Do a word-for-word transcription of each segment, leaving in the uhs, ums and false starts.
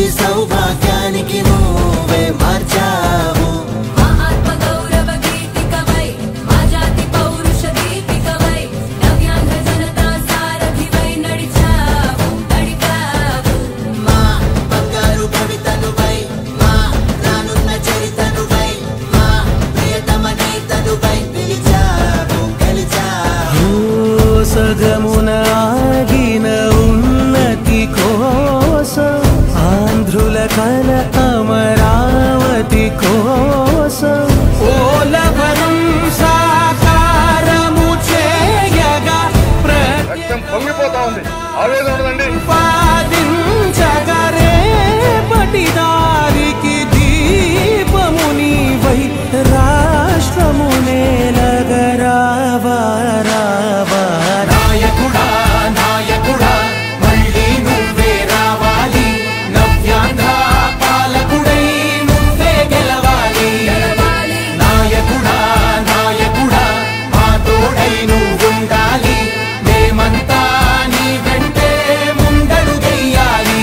సౌభాగ్యానికి నువ్వే మార్చావు ఆత్మ గౌరవ గీతికవై మా జాతి పౌరుష దీపికవై నవ్యాంధ్ర జనతా సారథివై నడిచావు నడిపావు మా బంగారు భవితనువై మా రానున్న చరితనువై మా ప్రియతమ నేతనువై పిలిచావు గెలిచావు సగమున ఆగిన ఉన్నతి కోసం ఆంధ్రుల కల అమరావతి కోసం ఓలవరం సాకారము చేయగా రక్తం పొంగిపోతా ఉంది ఆవేదన ఉండదండి పాదించగరే పటిదారికి దీపము నీవై రాష్ట్రము నేలగరావా రావా నాయకుడా నాయకుడా మళ్ళీ నువ్వే రావాలి నవ్యాంధ్ర పాలకుడై నువ్వే గెలవాలి నాయకుడా నాయకుడా మా తోడై నువ్వుండాలి మేమంతా నీ వెంటే ముందడుగెయ్యాలి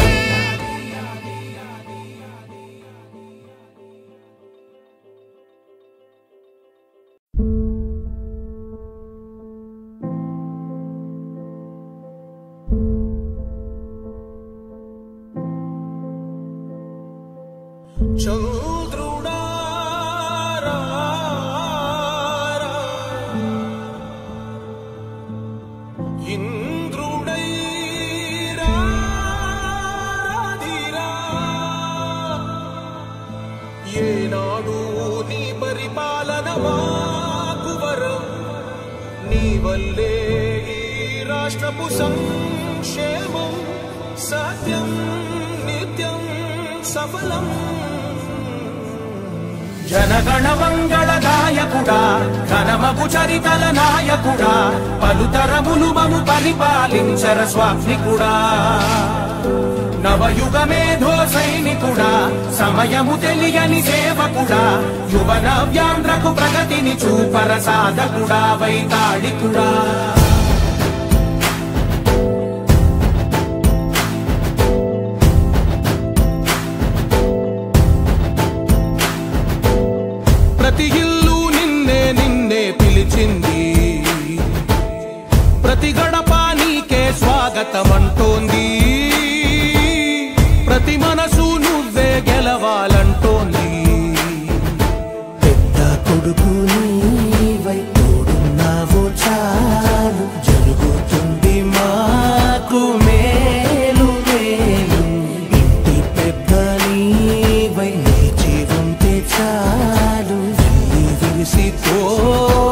చంద్రుడా రా, రా, ఇంద్రుడై రా, రాధిరా. ఏనాడు నీ పరిపాలన మాకు వరం నీ వల్లే ఈ రాష్ట్రపు సంక్షేమం సత్యం నిత్యం సఫలం జనగణ మంగళ గాయకుడా ఘనమగు చరితల నాయకుడా పలుతరములు మము పరిపాలించర స్వామికుడా నవయుగ మేధో సైనికుడా సమయము తెలియని సేవకుడా యువ నవ్యాంధ్రకు ప్రగతిని చూపర సాధకుడా వైతాళికుడా ప్రతి ఇల్లు నిన్నే నిన్నే పిలిచింది ప్రతి గడప నీకే స్వాగతమంటోంది ప్రతి మనసు నువ్వే గెలవాలంటోంది పెద్ద కొడుకు నీవై తోడున్నావు చాలు జరుగుతుంది మాకు మేలు మేలు ఇంటి పెద్ద నీవై నిలిచి ఉంటే చాలు విలిసి తో